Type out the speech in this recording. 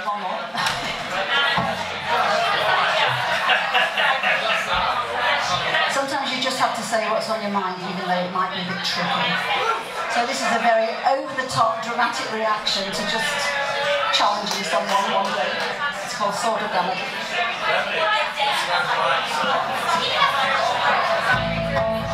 one more. Sometimes you just have to say what's on your mind, even though it might be a bit tricky. So this is a very over-the-top, dramatic reaction to just challenging someone one day. It's called Sword of Damocles.